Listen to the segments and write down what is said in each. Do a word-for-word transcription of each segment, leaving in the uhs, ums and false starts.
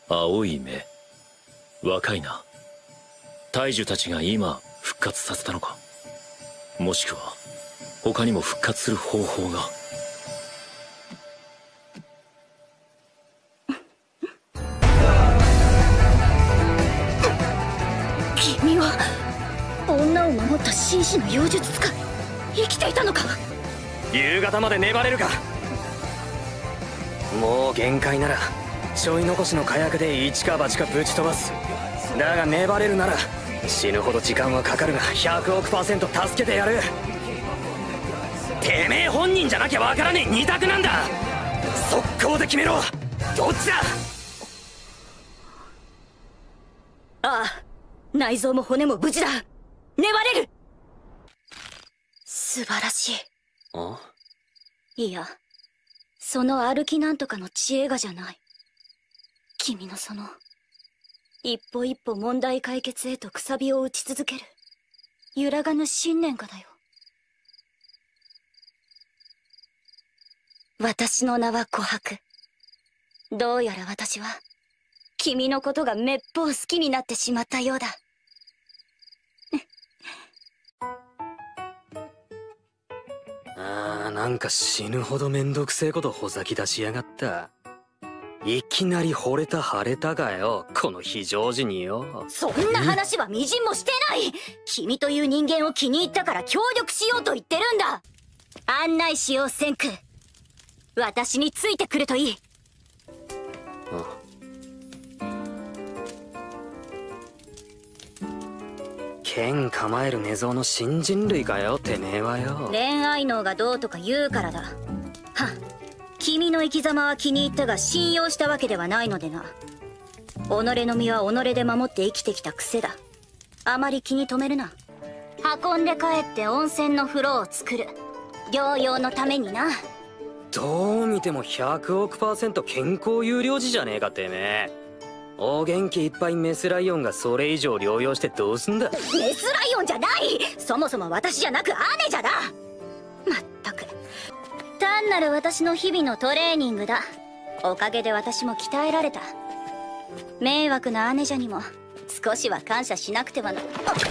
青い目、若いな。大樹たちが今復活させたのか。もしくは他にも復活する方法が。 君は女を守った紳士の妖術使い。生きていたのか。 夕方まで粘れるか。もう限界ならちょい残しの火薬で一か八かぶち飛ばす。だが粘れるなら死ぬほど時間はかかるがひゃくおくパーセント助けてやる。てめえ本人じゃなきゃわからねえ二択なんだ。速攻で決めろ。どっちだ。 ああ、内臓も骨も無事だ。粘れる。素晴らしい。 あ？ いや、その歩きなんとかの知恵がじゃない。君のその一歩一歩問題解決へとくさびを打ち続ける揺らがぬ信念がだよ。私の名は琥珀。どうやら私は君のことがめっぽう好きになってしまったようだ。 あー、なんか死ぬほどめんどくせえことほざき出しやがった。いきなり惚れた腫れたかよ、この非常時によ。 そんな話はみじんもしてない。君という人間を気に入ったから協力しようと言ってるんだ。案内しよう千空。私についてくるといい。 あ、剣構える寝相の新人類かよ、てめえはよ。 恋愛脳がどうとか言うからだ。はっ、君の生き様は気に入ったが信用したわけではないのでな。己の身は己で守って生きてきた癖だ。あまり気に留めるな。運んで帰って温泉の風呂を作る。療養のためにな。 どう見てもひゃくおくパーセント健康有料児じゃねえかてめえ。お元気いっぱいメスライオンがそれ以上療養してどうすんだ。 メスライオンじゃない。そもそも私じゃなく姉じゃだ。まったく単なる私の日々のトレーニングだ。おかげで私も鍛えられた。迷惑な姉者にも少しは感謝しなくてはな。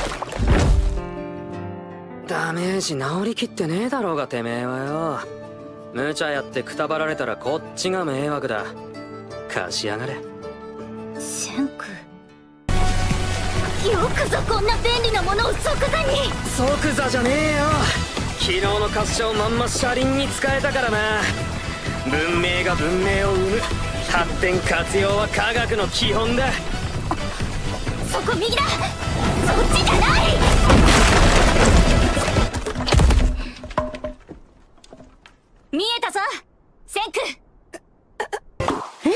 ダメージ治りきってねえだろうがてめえはよ。無茶やってくたばられたらこっちが迷惑だ。貸しやがれ。 千空、よくぞこんな便利なものを即座に。 即座じゃねえよ。昨日の滑車をまんま車輪に使えたからな。文明が文明を生む。発展活用は科学の基本だ。 そこ右だ。そっちじゃない。見えたぞ千空。え？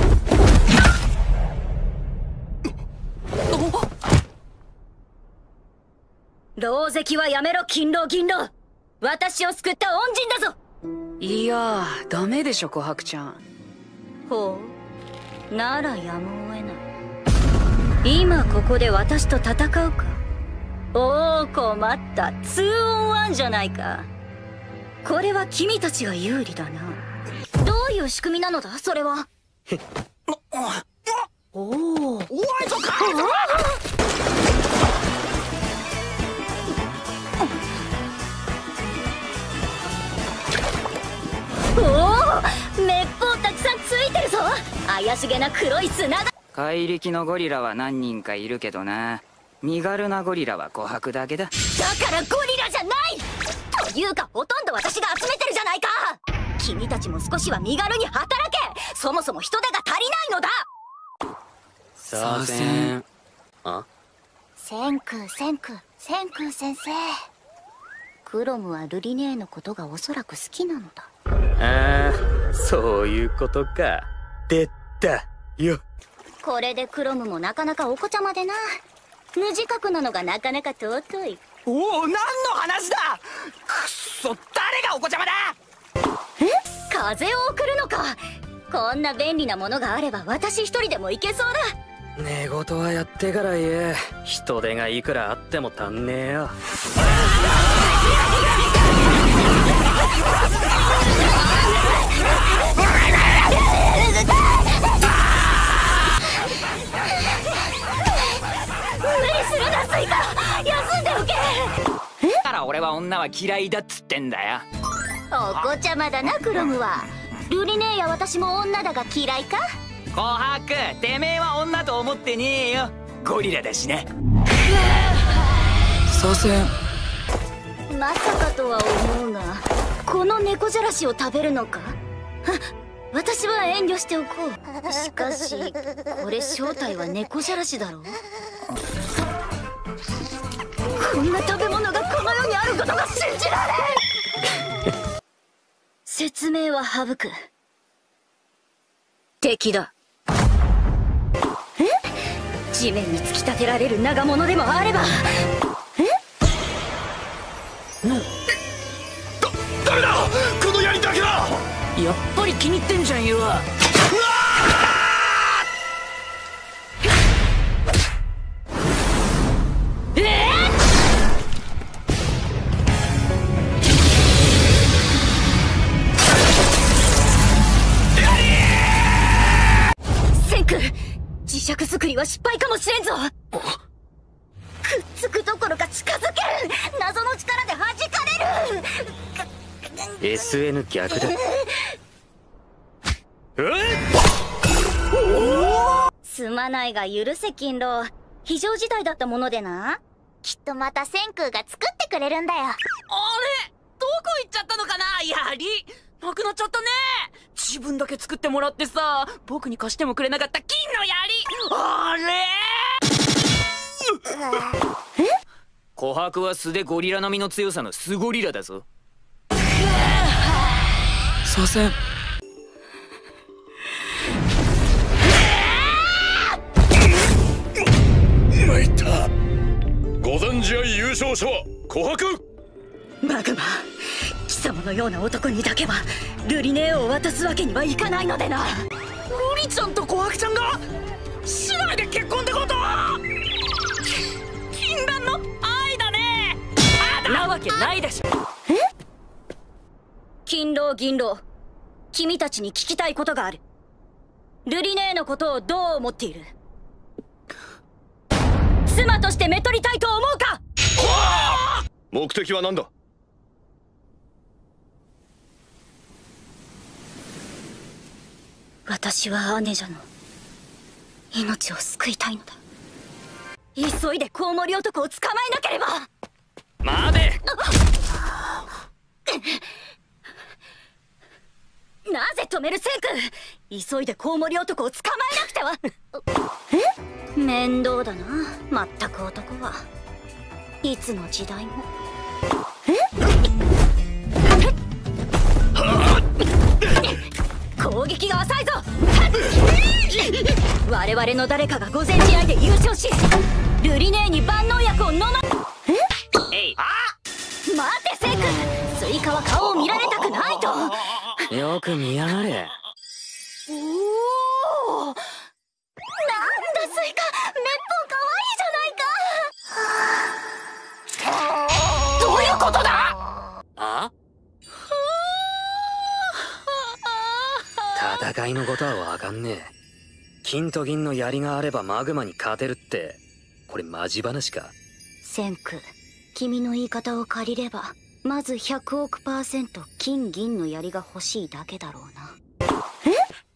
狼藉はやめろ勤労銀狼。私を救った恩人だぞ。 いやー、ダメでしょ琥珀ちゃん。 ほう、ならやむを得ない。今ここで私と戦うか。おお、困った。ツーオンワンじゃないか。これは君たちが有利だな。どういう仕組みなのだそれは。おお、おいぞかいぞ。おお、めっぽうたくさんついてるぞ。怪しげな黒い砂だ。 怪力のゴリラは何人かいるけどな。身軽なゴリラは琥珀だけだ。 だからゴリラじゃないというか、ほとんど私が集めてるじゃないか。君たちも少しは身軽に働け。そもそも人手が足りないのだ。 させん。あ？ 千空千空千空先生。クロムはルリネーのことがおそらく好きなのだ。 ああ、そういうことか。出たよ。 これでクロムもなかなかお子ちゃまでな。無自覚なのがなかなか尊い。 おお、何の話だ。くっそ、誰がお子ちゃまだ。 え？風を送るのか。こんな便利なものがあれば私一人でも行けそうだ。 寝言はやってから言え。人手がいくらあっても足んねえよ。 嫌いだっつってんだよ。 お子ちゃまだなクロムは。ルリネーや私も女だが嫌いか？ 琥珀、てめえは女と思ってねえよ。ゴリラだしな。 左遷。 まさかとは思うが、この猫じゃらしを食べるのか？は私は遠慮しておこう。しかしこれ正体は猫じゃらしだろう。こんな食べ物がこの世にあることが信じられん説明は省く。敵だ。え？地面に突き立てられる長物でもあれば。え？ だ誰だこの槍だけだ。 やっぱり気に入ってんじゃんユア。 磁石作りは失敗かもしれんぞ。くっつくどころか近づけん。謎の力で弾かれる。 エスエヌ 逆だ。 すまないが許せ勤労。非常事態だったものでな。きっとまた千空が作ってくれるんだよ。 あれどこ行っちゃったのかな。槍なくなっちゃったね。自分だけ作ってもらってさ、僕に貸してもくれなかった金の槍。あれえ？琥珀は素でゴリラ並みの強さのスゴリラだぞ。 左遷。 参った。御前試合優勝者は琥珀。 マグマ、貴様のような男にだけはルリネーを渡すわけにはいかないのでな。 ルリちゃんと琥珀ちゃんが姉妹で結婚ってこと？禁断の愛だね。なわけないでしょ。 え？勤労銀労、君たちに聞きたいことがある。ルリネーのことをどう思っている？妻としてめとりたいと思うか？ 目的は何だ？ 私はアネジャの命を救いたいのだ。急いでコウモリ男を捕まえなければ。 待て。 なぜ止める千空。急いでコウモリ男を捕まえなくては。え？面倒だな、まったく男はいつの時代も。攻撃が浅いぞ。我々の誰かが御前試合で優勝し、ルリネーに万能薬を飲ま。 えい。あ待て千空、スイカは顔を見られたくないと。 よく見やがれ。 おお、なんだスイカ、めっぽう可愛いじゃないか。どういうことだ？ あ？戦いのことはわかんねえ。金と銀の槍があればマグマに勝てるって、これマジ話か？ 千空、君の言い方を借りればまずひゃくおくパーセント金銀の槍が欲しいだけだろうな。え？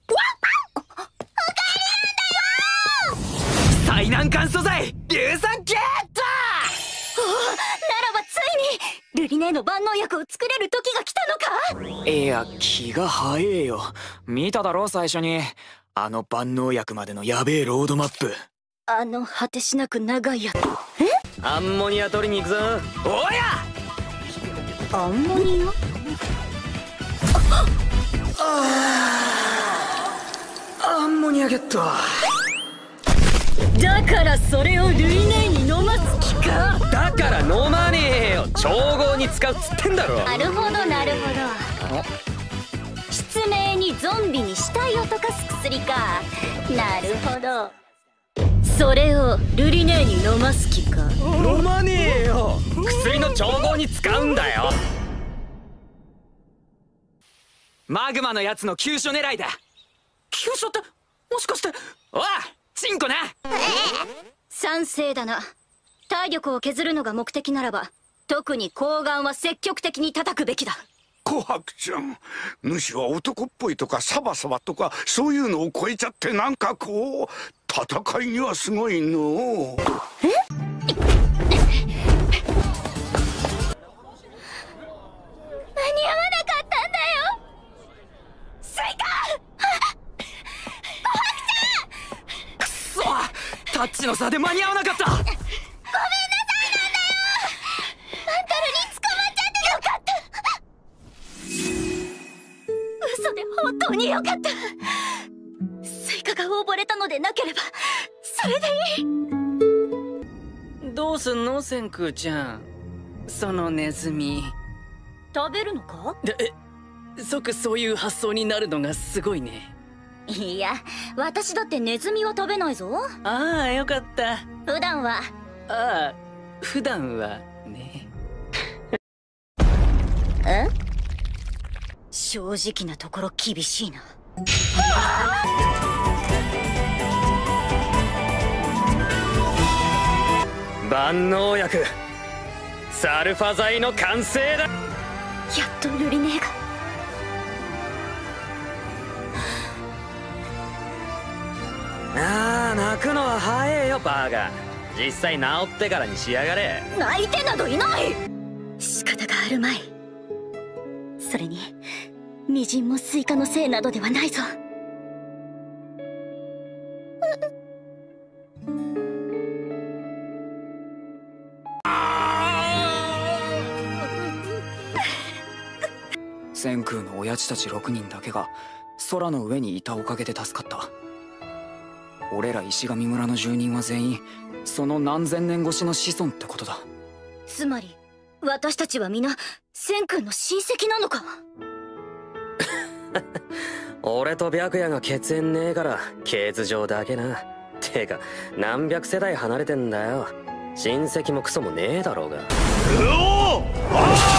最難関素材硫酸ゲット。 おお、ならばついにルリネーの万能薬を作れる時が来たのか？ いや、気が早えよ。見ただろ最初にあの万能薬までのやべえロードマップ。 あの果てしなく長いやつ。え？ アンモニア取りに行くぞ。 おやアンモニあアンモニアゲット。 ア？だからそれをルイネーに飲ます気か？ だから飲まねえよ、調合に使うっつってんだろ。 なるほどなるほど。失明にゾンビに死体を溶かす薬か。なるほど。それをルリネーに飲ます気か？ 飲まねえよ、薬の調合に使うんだよ。 マグマのやつの急所狙いだ。 急所ってもしかして。 おいチンコな。 賛成だな。体力を削るのが目的ならば特に睾丸は積極的に叩くべきだ。 琥珀ちゃん、主は男っぽいとかサバサバとかそういうのを超えちゃって、なんかこう戦いにはすごいの。え？間に合わなかったんだよ。スイカ！ くそ！タッチの差で間に合わなかった。ごめんなさいなんだよ。 マントルに捕まっちゃってよかった。嘘で本当によかった。スイカが溺れたのでなければそれでいい。 どうすんの千空ちゃん、そのネズミ。 食べるのか？ え、即そういう発想になるのがすごいね。 いや、私だってネズミは食べないぞ。 ああ、よかった。 普段は。 ああ、普段はね。 え？正直なところ厳しいな。 万能薬サルファ剤の完成だ。 やっとルリネーが。 ああ、泣くのは早えよバーガー。実際治ってからにしやがれ。 泣いてなどいない。仕方があるまい。それにみじんもスイカのせいなどではないぞ。 千空の親父たちろくにんだけが空の上にいたおかげで助かった。俺ら石神村の住人は全員その何千年越しの子孫ってことだ。 つまり私たちは皆千君の親戚なのか？ 俺と白夜が血縁ねえから系図上だけな。てか何百世代離れてんだよ。親戚もクソもねえだろうが。 うおー！あー！